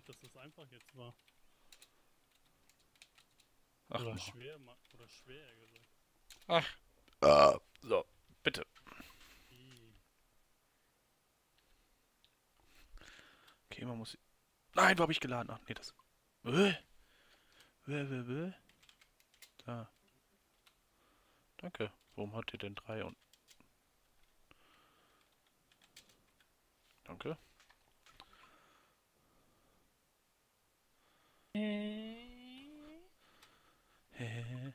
nicht, dass das einfach jetzt war. Ach, Oder no. schwer, oder schwer gesagt. Ach. So, bitte. Ih. Okay, man muss... Nein, wo habe ich geladen? Ach, nee, das... Da. Danke. Warum hat ihr denn 3 und... Danke. Hä?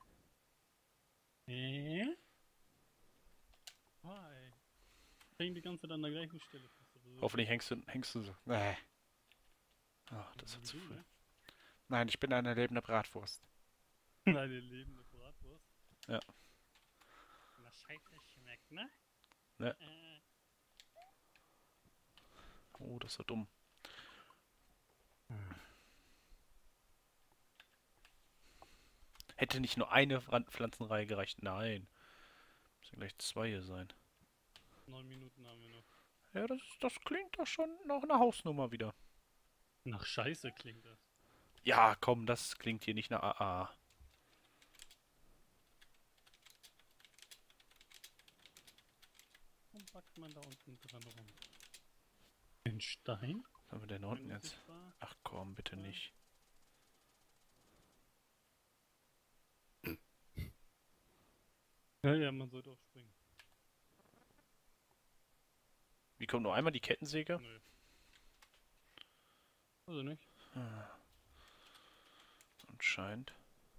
Hi. Ich hänge die ganze Zeit an der gleichen Stelle fest. Aber so Hoffentlich hängst du so. Nee. Ach, das so ist wie zu du, früh. ne? Nein, ich bin eine lebende Bratwurst. Eine lebende Bratwurst. Ja. Na scheiße schmeckt, ne? Ne. Oh, das war dumm. Hätte nicht nur eine Pflanzenreihe gereicht. Nein. Müssen gleich 2 hier sein. 9 Minuten haben wir noch. Ja, das klingt doch schon nach einer Hausnummer wieder. Nach Scheiße klingt das. Ja, komm, das klingt hier nicht nach AA. Warum backt man da unten dran rum? Den Stein? Was haben wir denn da unten jetzt? Unsichtbar? Ach komm, bitte nicht. Ja, ja, man sollte auch springen. Wie kommt nur einmal die Kettensäge? Nö. Also nicht. Anscheinend.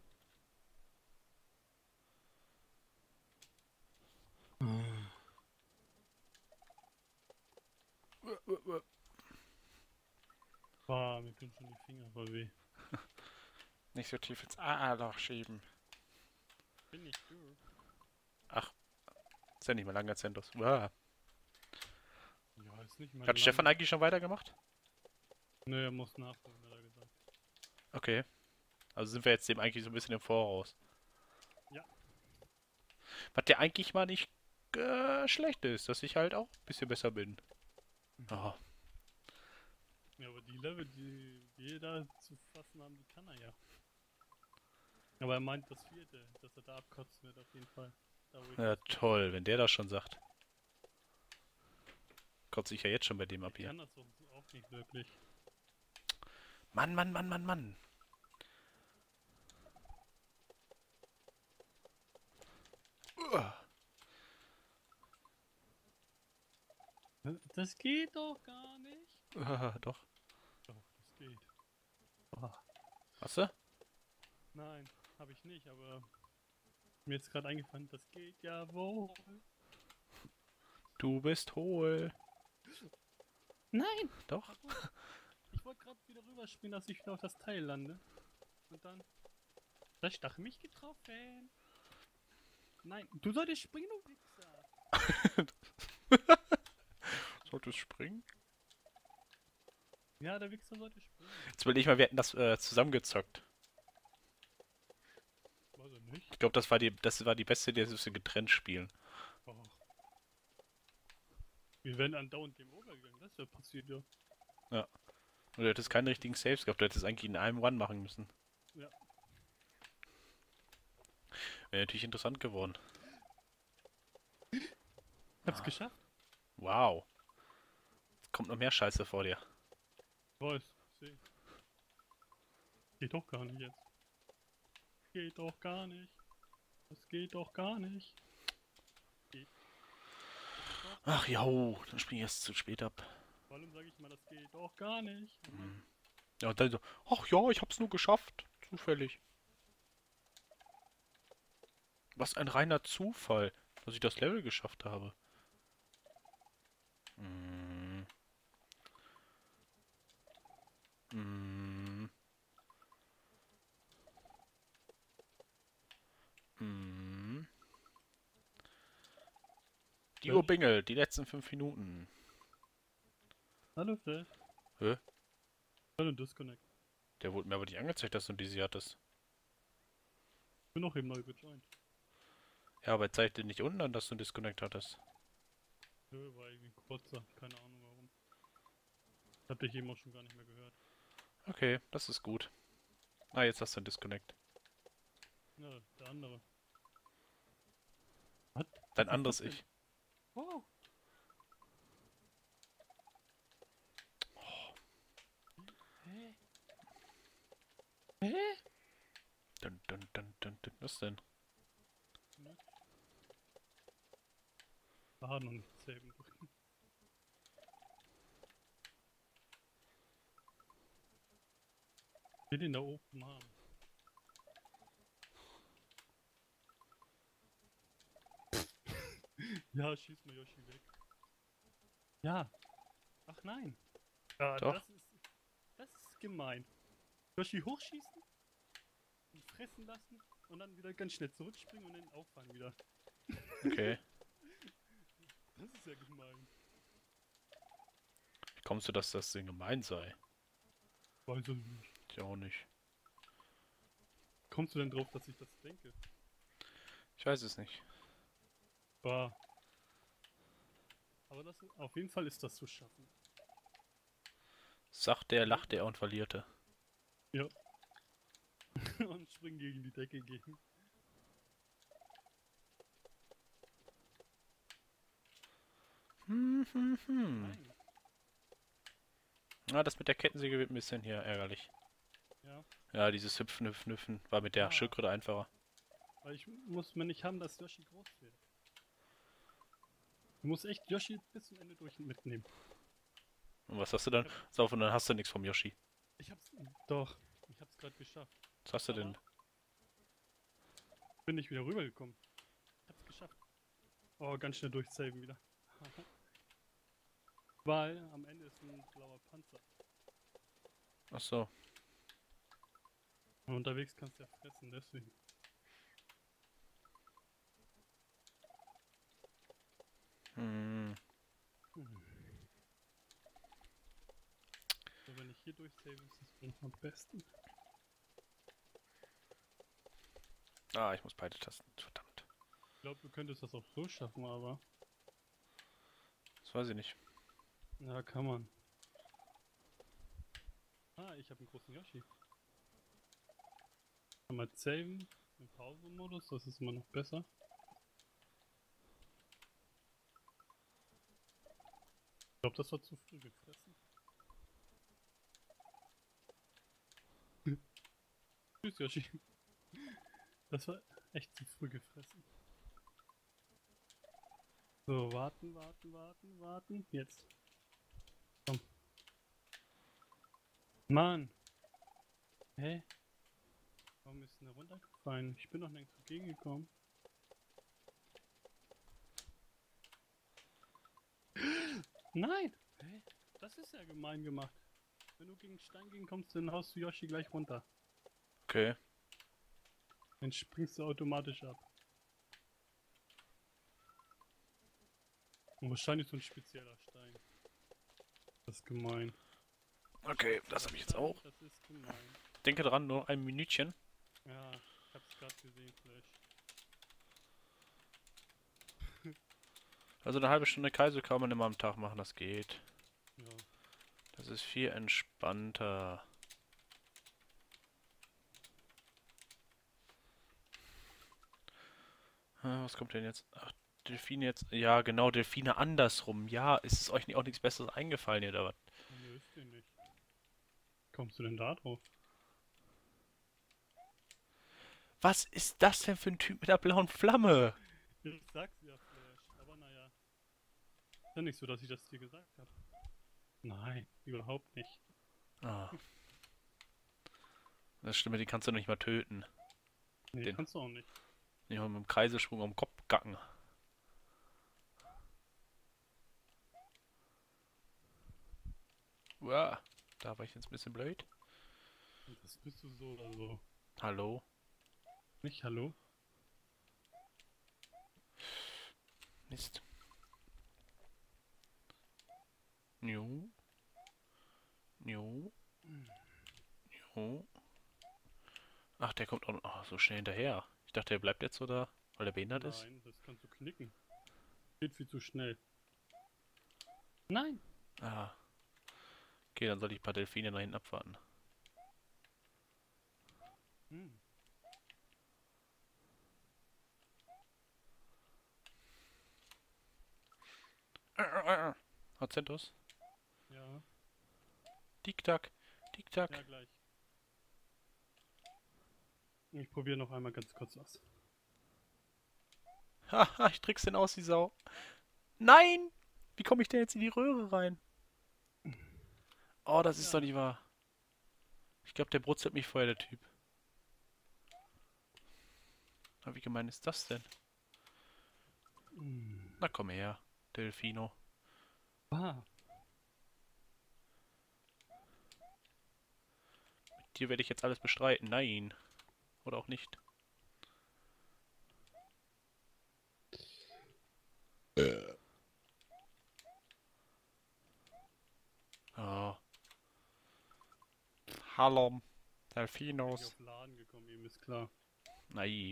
Boah, mir tun schon die Finger voll weh. Nicht so tief ins AA-Loch schieben. Bin ich du? Ach, ist ja nicht mehr lange Zentus. Uah. Ja, ist nicht mehr Hat lang. Stefan eigentlich schon weitergemacht? Nö, er muss nachholen, hat er gesagt. Okay. Also sind wir jetzt dem eigentlich so ein bisschen im Voraus. Ja. Was der eigentlich mal nicht schlecht ist, dass ich halt auch ein bisschen besser bin. Oh. Ja, aber die Level, die wir da zu fassen haben, die kann er ja. Aber er meint das vierte, dass er da abkotzen wird auf jeden Fall. Da, wo ich Ja, das toll, wenn der das schon sagt. Kotze ich ja jetzt schon bei dem ab ich hier. kann das auch nicht wirklich. Mann, Mann, Mann, Mann, Mann. Das geht doch gar nicht. Doch. Doch, das geht. Oh. Hast du? Nein, habe ich nicht, aber mir jetzt gerade eingefallen, das geht ja wohl. Du bist hohl. Nein! Doch. Ich wollte gerade wieder rüberspringen, dass ich wieder auf das Teil lande. Und dann... Das Stachel mich getroffen. Nein, du solltest springen, du Wichser. Solltest springen? Ja, der Wichser sollte springen. Jetzt will ich mal, wir hätten das zusammengezockt. Weiß er nicht. Ich glaube, das war die beste Idee, dass wir getrennt spielen. Och. Wir wären andauernd Game Over gegangen, das wäre passiert, ja. Ja. Und du hättest keinen richtigen Saves gehabt, du hättest eigentlich in einem Run machen müssen. Ja. Wäre natürlich interessant geworden. Hab's geschafft. Wow. Jetzt kommt noch mehr Scheiße vor dir. Weiß, seh. Geht doch gar nicht jetzt. Geht doch gar nicht. Das geht doch gar nicht. Geht. Doch. Ach ja, dann spring ich erst zu spät ab. Vor allem sage ich mal, das geht doch gar nicht. Ja, und dann so, ach ja, ich hab's nur geschafft. Zufällig. Was ein reiner Zufall, dass ich das Level geschafft habe. Mm. Mm. Mm. Die Uhr bingelt, die letzten 5 Minuten. Hallo Fred. Hä? Hallo Disconnect. Der wurde mir aber nicht angezeigt, dass du diese hattest. Ich bin auch eben neu gejoint. Ja, aber zeigt dir nicht unten an, dass du einen Disconnect hattest. Nö, war irgendwie ein kurzer. Keine Ahnung warum. Ich hab dich eben auch schon gar nicht mehr gehört. Okay, das ist gut. Ah, jetzt hast du einen Disconnect. Ja, der andere. Was? Dein Was ist anderes das denn? Ich. Oh. Hä? Hä? Dun, dun, dun, dun, dun. Was denn? Nix. Ah, noch nicht saven drücken. Ich will den da oben haben. Ja, schieß mal Yoshi weg. Ja. Ach nein. Ja, Doch. das ist gemein. Yoshi hochschießen, ihn fressen lassen und dann wieder ganz schnell zurückspringen und dann auffangen wieder. Okay. Das ist ja gemein. Wie kommst du, dass das denn gemein sei? Weiß ich nicht. Ich auch nicht. Kommst du denn drauf, dass ich das denke? Ich weiß es nicht. Bah. Aber auf jeden Fall ist das zu schaffen. Sagt der, lachte er und verlierte. Ja. Und springen gegen die Decke gehen. Nein. Ah, das mit der Kettensäge wird ein bisschen hier ärgerlich. Ja. Ja, dieses Hüpfen, Hüpfen, Hüpfen war mit der Ah. Schildkröte einfacher. Weil ich muss mir nicht haben, dass Yoshi groß wird. Du musst echt Yoshi bis zum Ende durch mitnehmen. Und was hast du dann? Pass auf, und dann hast du nichts vom Yoshi. Ich hab's. Doch. Ich hab's gerade geschafft. Was hast du denn? Bin nicht wieder rübergekommen. Ich hab's geschafft. Oh, ganz schnell durchsaven wieder. Weil am Ende ist ein blauer Panzer. Ach so. Und unterwegs kannst du ja fressen, deswegen. Hm. So, wenn ich hier durchsave, ist es noch am besten. Ah, ich muss beide Tasten. Verdammt. Ich glaube, du könntest das auch so schaffen, aber. Das weiß ich nicht. Ja, kann man. Ah, ich habe einen großen Yoshi. Mal saven im Pause-Modus, das ist immer noch besser. Ich glaube, das war zu früh gefressen. Tschüss, Yoshi. Das war echt zu früh gefressen. So, warten, warten, warten, warten. Jetzt. Komm. Mann! Hä? Warum ist denn der runtergefallen? Ich bin doch nirgends entgegengekommen. Nein! Hä? Das ist ja gemein gemacht. Wenn du gegen den Stein gehen kommst, dann haust du Yoshi gleich runter. Okay. Dann springst du automatisch ab. Und wahrscheinlich so ein spezieller Stein. Das ist gemein. Okay, das habe ich jetzt auch. Das ist gemein. Denke dran, nur ein Minütchen. Ja, ich hab's gerade gesehen, Flash. Also eine halbe Stunde Kaiser kann man immer am Tag machen, das geht. Ja. Das ist viel entspannter. Was kommt denn jetzt? Ach, Delfine jetzt. Ja, genau, Delfine andersrum. Ja, ist es euch auch nichts Besseres eingefallen hier, oder was? Nö, ist den nicht. Kommst du denn da drauf? Was ist das denn für ein Typ mit der blauen Flamme? Ich sag's ja, Flash. Aber naja. Ist ja nicht so, dass ich das dir gesagt habe. Nein, überhaupt nicht. Ah. Das Stimme, die kannst du nicht mal töten. Nee, Den. kannst du auch nicht. Nicht mal mit dem Kreiselsprung am Kopf gacken. Uah, da war ich jetzt ein bisschen blöd. Das bist du so oder so. Hallo? Nicht hallo? Mist. Nju. Nju. Nju. Ach, der kommt auch noch so schnell hinterher. Ich dachte, der bleibt jetzt so da, weil er behindert ist. Nein, das kannst du knicken. Geht viel zu schnell. Nein! Ah. Okay, dann soll ich ein paar Delfine nach hinten abwarten. Hm. Hazentos. Ja, Tick-Tack. Tick-Tack. ja gleich. Ich probiere noch einmal ganz kurz was. Haha, ich trick's denn aus, die Sau. Nein! Wie komme ich denn jetzt in die Röhre rein? Oh, das ist doch Ja. nicht wahr. Ich glaube, der brutzelt mich vorher, der Typ. Aber wie gemein ist das denn? Hm. Na komm her, Delfino. Ah, Mit dir werde ich jetzt alles bestreiten. Nein. Oder auch nicht. Oh. Hallo, ich bin Delfinos. nicht auf Laden gekommen, ihm ist klar. Nein.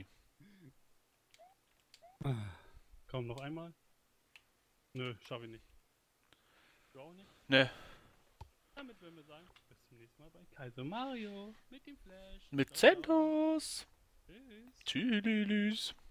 Komm, noch einmal. Nö, schaffe ich nicht. Du auch nicht? Ne, Damit würden wir sagen, bis zum nächsten Mal bei Kaiser Mario mit dem Flash. mit Ciao, ciao. Zentos. Tschüss. Tschüss.